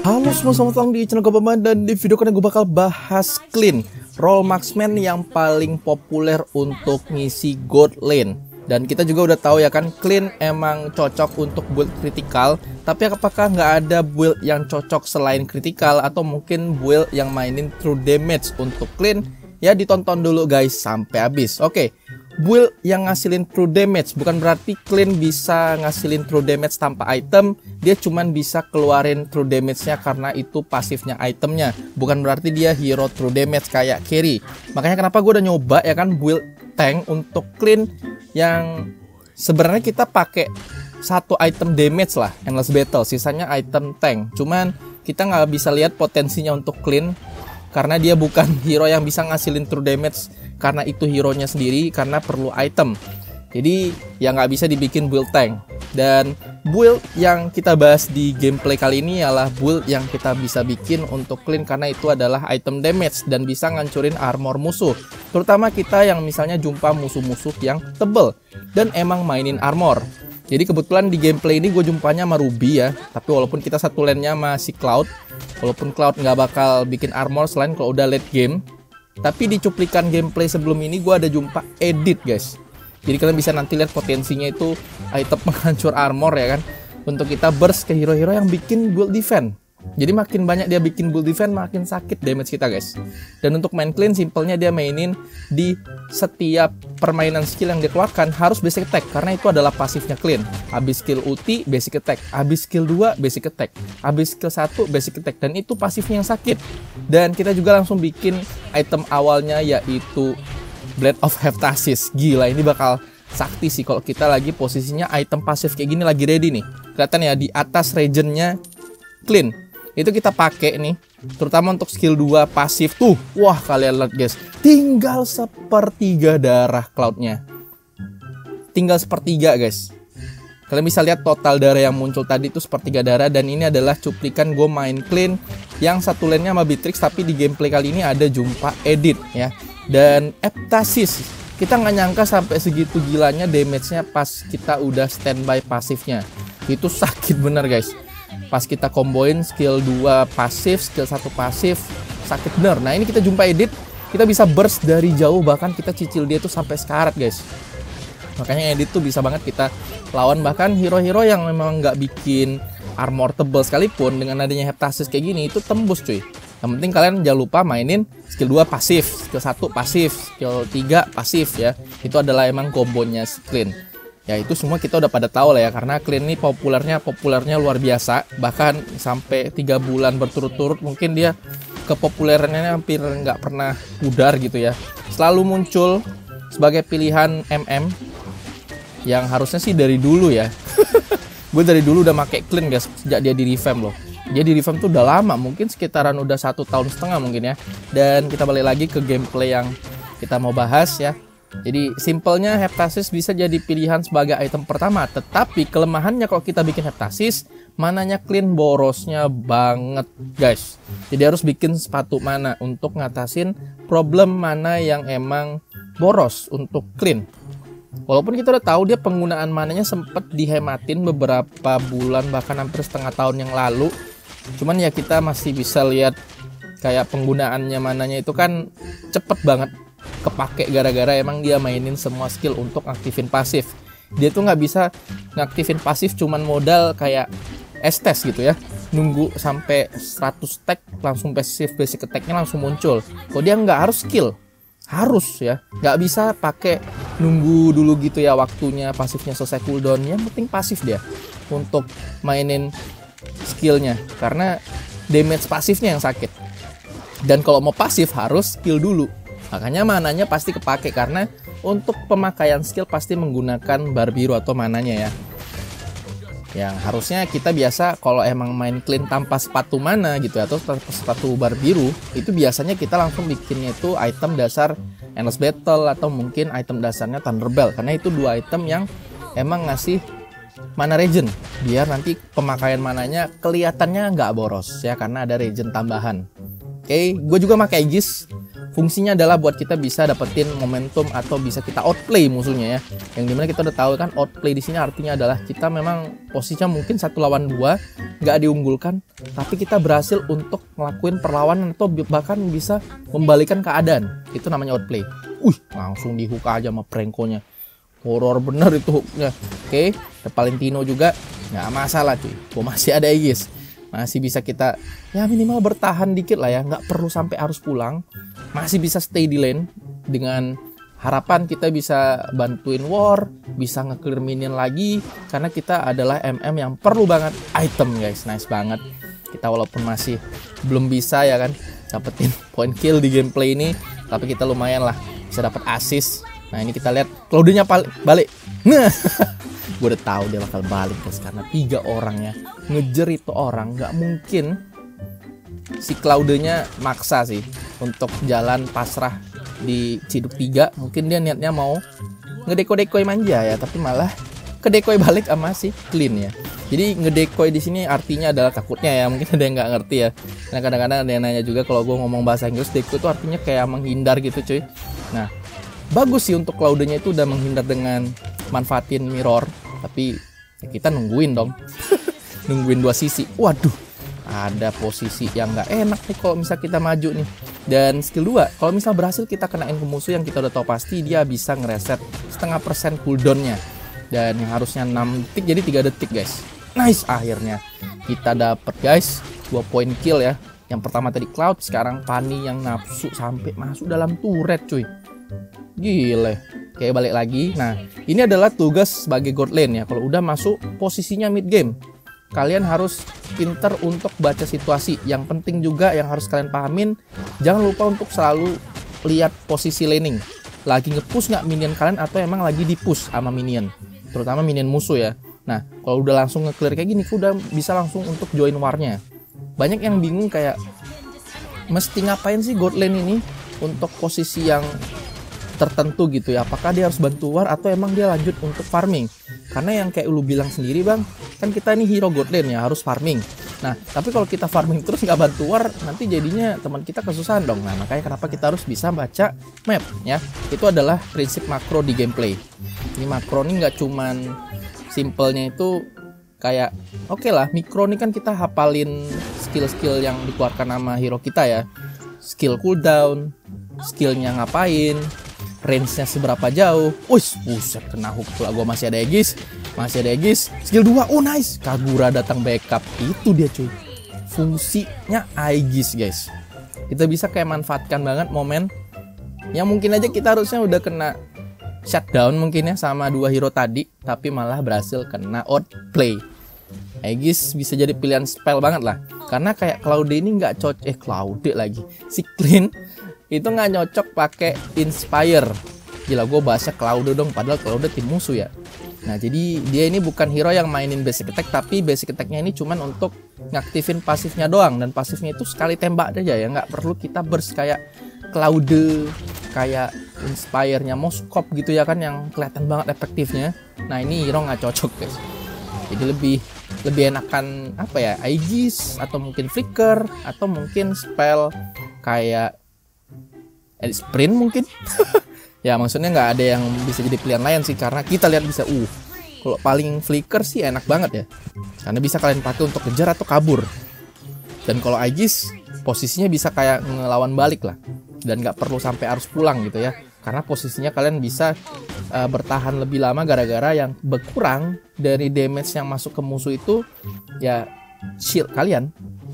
Halo semua, selamat datang di channel gue Bambang. Dan di video kali ini gue bakal bahas Clint, role marksman yang paling populer untuk ngisi gold lane. Dan kita juga udah tahu ya kan, Clint emang cocok untuk build kritikal. Tapi apakah nggak ada build yang cocok selain kritikal, atau mungkin build yang mainin true damage untuk Clint? Ya ditonton dulu guys sampai habis. Oke, build yang ngasilin true damage bukan berarti Clint bisa ngasilin true damage tanpa item. Dia cuman bisa keluarin true damage-nya karena itu pasifnya itemnya. Bukan berarti dia hero true damage kayak carry. Makanya kenapa gue udah nyoba ya kan build tank untuk Clint yang sebenarnya kita pakai satu item damage lah, endless battle, sisanya item tank. Cuman kita nggak bisa lihat potensinya untuk Clint karena dia bukan hero yang bisa ngasilin true damage karena itu hero nya sendiri, karena perlu item. Jadi ya nggak bisa dibikin build tank. Dan build yang kita bahas di gameplay kali ini adalah build yang kita bisa bikin untuk Clint karena itu adalah item damage dan bisa ngancurin armor musuh. Terutama kita yang misalnya jumpa musuh-musuh yang tebel dan emang mainin armor. Jadi kebetulan di gameplay ini gue jumpanya sama Ruby ya. Tapi walaupun kita satu lane-nya masih Cloud, walaupun Cloud nggak bakal bikin armor selain kalau udah late game. Tapi di cuplikan gameplay sebelum ini gue ada jumpa edit guys. Jadi kalian bisa nanti lihat potensinya itu item penghancur armor ya kan, untuk kita burst ke hero-hero yang bikin build defense. Jadi makin banyak dia bikin build defense, makin sakit damage kita guys. Dan untuk main Clint, simpelnya dia mainin di setiap permainan skill yang dikeluarkan harus basic attack, karena itu adalah pasifnya Clint. Habis skill ulti, basic attack. Habis skill 2, basic attack. Habis skill 1, basic attack. Dan itu pasifnya yang sakit. Dan kita juga langsung bikin item awalnya, yaitu Blade of Hephaestus. Gila, ini bakal sakti sih kalau kita lagi posisinya item pasif kayak gini lagi ready nih. Kelihatan ya di atas regionnya Clint. Itu kita pakai nih, terutama untuk skill 2 pasif tuh. Wah, kalian lihat guys, tinggal sepertiga darah Cloud-nya. Tinggal sepertiga guys. Kalian bisa lihat total darah yang muncul tadi itu sepertiga darah. Dan ini adalah cuplikan gue main Clint yang satu lane-nya sama Beatrix, tapi di gameplay kali ini ada jumpa edit ya. Dan Hephaestus, kita nggak nyangka sampai segitu gilanya damage-nya pas kita udah standby pasifnya. Itu sakit bener guys. Pas kita komboin skill 2 pasif, skill 1 pasif, sakit bener. Nah ini kita jumpa edit, kita bisa burst dari jauh, bahkan kita cicil dia tuh sampai sekarat guys. Makanya edit tuh bisa banget kita lawan bahkan hero-hero yang memang nggak bikin armor tebal sekalipun, dengan adanya Hephaestus kayak gini itu tembus cuy. Yang penting kalian jangan lupa mainin skill 2 pasif, skill 1 pasif, skill 3 pasif ya. Itu adalah emang kombonya Clint. Ya itu semua kita udah pada tahu lah ya, karena Clint ini populernya luar biasa. Bahkan sampai 3 bulan berturut-turut mungkin dia kepopulerannya hampir nggak pernah pudar gitu ya. Selalu muncul sebagai pilihan MM yang harusnya sih dari dulu ya. Gue dari dulu udah pakai Clint guys, sejak dia di revamp loh. Dia di revamp tuh udah lama, mungkin sekitaran udah 1,5 tahun mungkin ya. Dan kita balik lagi ke gameplay yang kita mau bahas ya. Jadi simpelnya Hephaestus bisa jadi pilihan sebagai item pertama. Tetapi kelemahannya kalau kita bikin Hephaestus, mananya Clint borosnya banget guys. Jadi harus bikin sepatu mana untuk ngatasin problem mana yang emang boros untuk Clint. Walaupun kita udah tahu dia penggunaan mananya sempet dihematin beberapa bulan, bahkan hampir setengah tahun yang lalu. Cuman ya kita masih bisa lihat kayak penggunaannya mananya itu kan cepet banget kepake, gara-gara emang dia mainin semua skill untuk aktifin pasif. Dia tuh nggak bisa ngaktifin pasif cuman modal kayak Estes gitu ya, nunggu sampai 100 stack langsung basic attack-nya langsung muncul. Kalau dia nggak harus skill, harus ya, nggak bisa pakai nunggu dulu gitu ya waktunya pasifnya selesai cooldown. Yang penting pasif dia untuk mainin skillnya, karena damage pasifnya yang sakit. Dan kalau mau pasif harus skill dulu. Makanya mananya pasti kepake, karena untuk pemakaian skill pasti menggunakan bar biru atau mananya ya. Yang harusnya kita biasa kalau emang main Clint tanpa sepatu mana gitu atau tanpa sepatu bar biru, itu biasanya kita langsung bikinnya itu item dasar endless battle atau mungkin item dasarnya Thunderbell, karena itu 2 item yang emang ngasih mana regen biar nanti pemakaian mananya kelihatannya nggak boros ya, karena ada regen tambahan. Oke, gue juga pakai Aegis. Fungsinya adalah buat kita bisa dapetin momentum atau bisa kita outplay musuhnya ya. Yang dimana kita udah tahu kan outplay di sini artinya adalah kita memang posisinya mungkin 1 lawan 2, nggak diunggulkan, tapi kita berhasil untuk ngelakuin perlawanan atau bahkan bisa membalikan keadaan. Itu namanya outplay. Langsung di hook aja sama Pranko-nya. Horor bener itu hooknya. Oke, ada Valentino juga. Nggak masalah cuy, gue masih ada Aegis. Masih bisa kita ya minimal bertahan dikit lah ya. Nggak perlu sampai harus pulang. Masih bisa stay di lane. Dengan harapan kita bisa bantuin war, bisa nge-clear minion lagi. Karena kita adalah MM yang perlu banget item guys. Nice banget. Kita walaupun masih belum bisa ya kan dapetin point kill di gameplay ini, tapi kita lumayan lah bisa dapat assist. Nah ini kita lihat Claude-nya balik. Nah, gue udah tahu dia bakal balik guys, karena 3 orang ya ngejer itu orang. Nggak mungkin si Claude-nya maksa sih untuk jalan pasrah di Ciduk 3. Mungkin dia niatnya mau ngedeko-dekoi manja ya, tapi malah kedekoi balik sama si Clean ya. Jadi ngedekoi di sini artinya adalah takutnya ya, mungkin ada yang nggak ngerti ya. Nah kadang-kadang ada yang nanya juga kalau gue ngomong bahasa Inggris, deko itu artinya kayak menghindar gitu cuy. Nah bagus sih untuk Claude-nya itu udah menghindar dengan manfaatin mirror, tapi ya kita nungguin dong. Nungguin 2 sisi. Waduh, ada posisi yang nggak enak nih kalau misal kita maju nih. Dan skill 2, kalau misal berhasil kita kenain ke musuh yang kita udah tahu pasti dia bisa ngereset 0,5% cooldownnya. Dan yang harusnya 6 detik jadi 3 detik guys. Nice, akhirnya kita dapet guys 2 point kill ya. Yang pertama tadi Cloud, sekarang Fanny yang nafsu sampai masuk dalam turret cuy. Gile. Oke, balik lagi. Nah ini adalah tugas sebagai god lane ya. Kalau udah masuk posisinya mid game, kalian harus pinter untuk baca situasi. Yang penting juga yang harus kalian pahamin, jangan lupa untuk selalu lihat posisi laning. Lagi nge-push nggak minion kalian atau emang lagi di-push sama minion, terutama minion musuh ya. Nah kalau udah langsung nge-clear kayak gini, udah bisa langsung untuk join warnya. Banyak yang bingung kayak mesti ngapain sih god lane ini untuk posisi yang tertentu gitu ya, apakah dia harus bantu war atau emang dia lanjut untuk farming. Karena yang kayak lu bilang sendiri bang, kan kita ini hero god lane ya, harus farming. Nah tapi kalau kita farming terus nggak bantu war, nanti jadinya teman kita kesusahan dong. Nah makanya kenapa kita harus bisa baca map ya. Itu adalah prinsip makro di gameplay. Ini makro ini nggak cuman simpelnya itu kayak oke lah, mikro ini kan kita hafalin skill-skill yang dikeluarkan sama hero kita ya. Skill cooldown, skillnya ngapain, range-nya seberapa jauh. Buset, kena hook pula. Gue masih ada Aegis. Skill 2, oh nice, Kagura datang backup. Itu dia cuy, fungsinya Aegis guys. Kita bisa kayak manfaatkan banget momen yang mungkin aja kita harusnya udah kena shutdown mungkin ya sama 2 hero tadi, tapi malah berhasil kena outplay. Aegis bisa jadi pilihan spell banget lah, karena kayak Claude ini nggak cocok. Claude lagi, si Clean itu nggak nyocok pakai Inspire. Gila, gue bahasnya Claude dong, padahal Claude tim musuh ya. Nah jadi dia ini bukan hero yang mainin basic attack, tapi basic attacknya ini cuman untuk ngaktifin pasifnya doang. Dan pasifnya itu sekali tembak aja ya, nggak perlu kita burst kayak Claude, kayak Inspire-nya Moskop gitu ya kan, yang kelihatan banget efektifnya. Nah ini hero nggak cocok guys. Jadi lebih enakan apa ya, Aegis atau mungkin Flicker atau mungkin spell kayak sprint mungkin. Ya maksudnya nggak ada yang bisa jadi pilihan lain sih, karena kita lihat bisa kalau paling Flicker sih enak banget ya, karena bisa kalian pakai untuk kejar atau kabur. Dan kalau Aegis posisinya bisa kayak ngelawan balik lah, dan nggak perlu sampai harus pulang gitu ya, karena posisinya kalian bisa bertahan lebih lama gara-gara yang berkurang dari damage yang masuk ke musuh itu ya shield kalian.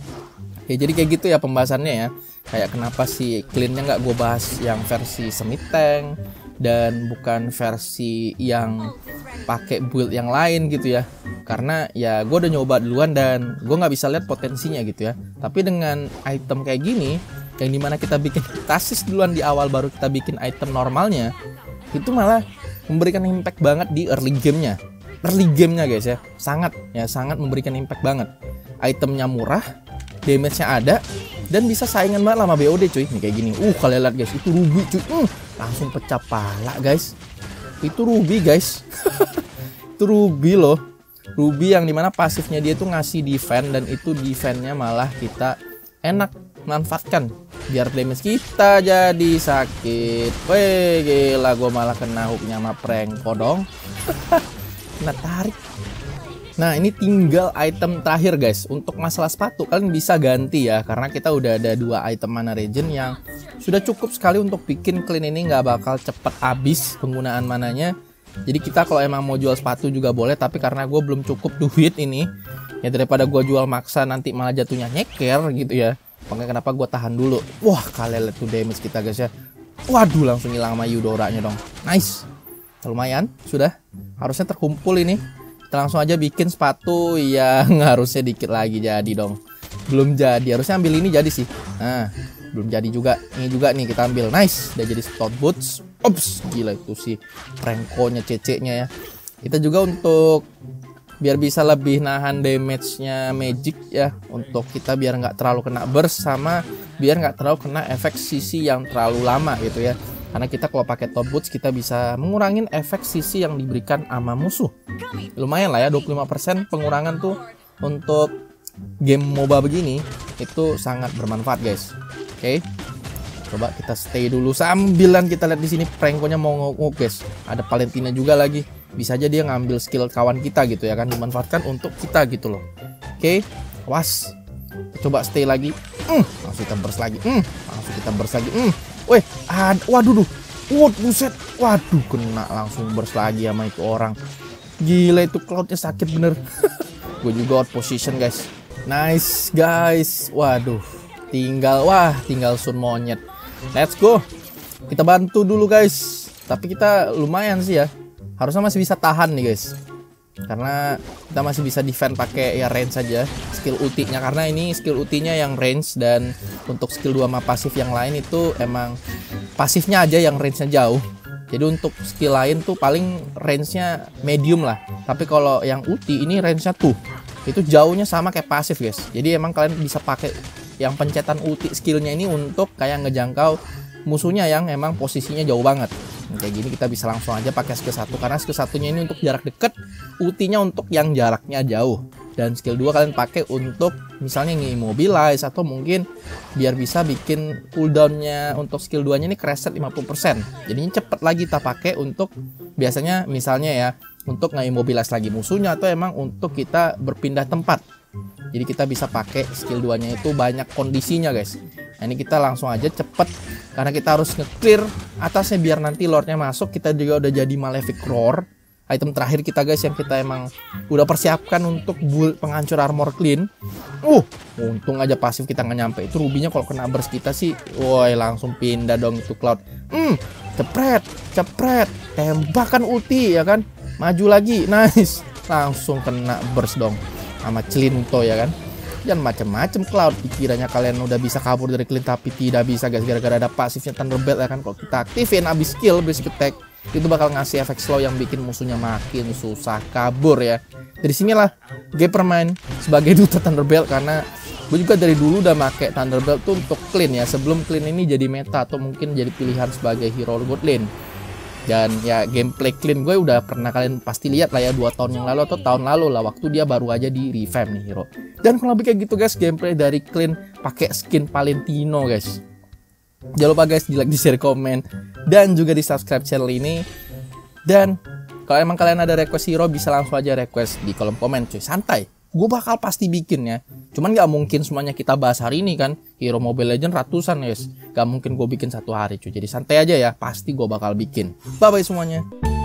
Ya jadi kayak gitu ya pembahasannya ya. Kayak kenapa si Clean-nya nggak gue bahas yang versi semi tank dan bukan versi yang pakai build yang lain gitu ya, karena ya gue udah nyoba duluan dan gue nggak bisa lihat potensinya gitu ya. Tapi dengan item kayak gini yang dimana kita bikin tasis duluan di awal baru kita bikin item normalnya, itu malah memberikan impact banget di early gamenya guys ya. Sangat memberikan impact banget. Itemnya murah, damage-nya ada, dan bisa saingan banget sama BOD cuy. Nih kayak gini. Kalian lihat guys, itu Ruby cuy. Langsung pecah pala guys. Itu Ruby guys. Itu Ruby loh. Ruby yang dimana pasifnya dia tuh ngasih defense, dan itu defense-nya malah kita enak manfaatkan biar damage kita jadi sakit. Weh gila, gue malah kena hooknya sama Pranko dong. kena tarik. Nah ini tinggal item terakhir guys. Untuk masalah sepatu kalian bisa ganti ya, karena kita udah ada 2 item mana regen yang sudah cukup sekali untuk bikin clean ini nggak bakal cepet habis penggunaan mananya. Jadi kita kalau emang mau jual sepatu juga boleh, tapi karena gue belum cukup duit ini ya, daripada gue jual maksa nanti malah jatuhnya nyeker gitu ya, makanya kenapa gue tahan dulu. Wah kalian lihat tuh damage kita guys ya. Waduh langsung hilang sama Eudora-nya dong. Nice, lumayan sudah, harusnya terkumpul ini. Kita langsung aja bikin sepatu yang harusnya dikit lagi jadi dong. Belum jadi, harusnya ambil ini jadi sih. Nah, belum jadi juga. Ini juga nih kita ambil. Nice, udah jadi stout boots. Ops, gila itu sih Franco-nya, CC-nya ya. Kita juga untuk biar bisa lebih nahan damage-nya magic ya. Untuk kita biar nggak terlalu kena burst, sama biar nggak terlalu kena efek sisi yang terlalu lama gitu ya. Karena kita kalau pakai top boots kita bisa mengurangin efek sisi yang diberikan sama musuh. Lumayan lah ya, 25% pengurangan tuh untuk game MOBA begini itu sangat bermanfaat guys. Oke. Coba kita stay dulu sambilan kita lihat di sini Franco-nya mau ngok guys. Ada Valentina juga lagi. Bisa aja dia ngambil skill kawan kita gitu ya kan, dimanfaatkan untuk kita gitu loh. Oke. Was. Coba stay lagi. Langsung kita burst lagi. Langsung kita burst lagi. Weh, waduh, buset, waduh, kena langsung burst lagi sama itu orang. Gila itu Cloud-nya sakit bener. Gue juga out position guys. Nice guys, waduh, tinggal sun monyet. Let's go. Kita bantu dulu guys. Tapi kita lumayan sih ya. Harusnya masih bisa tahan nih guys. Karena kita masih bisa defend pakai ya range saja skill ultinya, karena ini skill ultinya yang range, dan untuk skill 2 sama pasif yang lain itu emang pasifnya aja yang range-nya jauh. Jadi untuk skill lain tuh paling range-nya medium lah. Tapi kalau yang ulti ini range-nya tuh itu jauhnya sama kayak pasif guys. Jadi emang kalian bisa pakai yang pencetan ulti skillnya ini untuk kayak ngejangkau musuhnya yang emang posisinya jauh banget. Kayak gini kita bisa langsung aja pakai skill 1, karena skill satunya ini untuk jarak dekat, ultinya untuk yang jaraknya jauh, dan skill 2 kalian pakai untuk misalnya nge-immobilize atau mungkin biar bisa bikin cooldownnya untuk skill 2 nya ini reset 50%. Jadinya cepet lagi kita pakai untuk biasanya misalnya ya untuk nge-immobilize lagi musuhnya, atau emang untuk kita berpindah tempat. Jadi kita bisa pakai skill 2 nya itu banyak kondisinya guys. Nah ini kita langsung aja cepet, karena kita harus nge-clear atasnya biar nanti lordnya masuk. Kita juga udah jadi Malefic Roar, item terakhir kita guys, yang kita emang udah persiapkan untuk build penghancur armor clean. Untung aja pasif kita nggak nyampe. Itu rubinya kalau kena burst kita sih, woi langsung pindah dong itu Cloud. Cepret, tembakan ulti ya kan, maju lagi, nice, langsung kena burst dong sama Celinto ya kan. Jangan macem-macem Cloud, pikirannya kalian udah bisa kabur dari clean tapi tidak bisa guys, gara-gara ada pasifnya Thunderbolt ya kan. Kalau kita aktifin abis skill basic attack itu bakal ngasih efek slow yang bikin musuhnya makin susah kabur ya. Dari sinilah gue bermain sebagai duta Thunderbolt, karena gue juga dari dulu udah make Thunderbolt tuh untuk clean ya, sebelum clean ini jadi meta atau mungkin jadi pilihan sebagai hero god lane. Dan ya gameplay clean gue udah pernah kalian pasti lihat lah ya 2 tahun yang lalu atau tahun lalu lah, waktu dia baru aja di revamp nih hero. Dan kurang lebih kayak gitu guys gameplay dari clean pakai skin Valentino guys. Jangan lupa guys di like, di share, komen, dan juga di subscribe channel ini. Dan kalau emang kalian ada request hero bisa langsung aja request di kolom komen cuy, santai. Gue bakal pasti bikin ya. Cuman gak mungkin semuanya kita bahas hari ini kan. Hero Mobile Legends ratusan guys. Gak mungkin gue bikin satu hari cuy. Jadi santai aja ya. Pasti gue bakal bikin. Bye bye semuanya.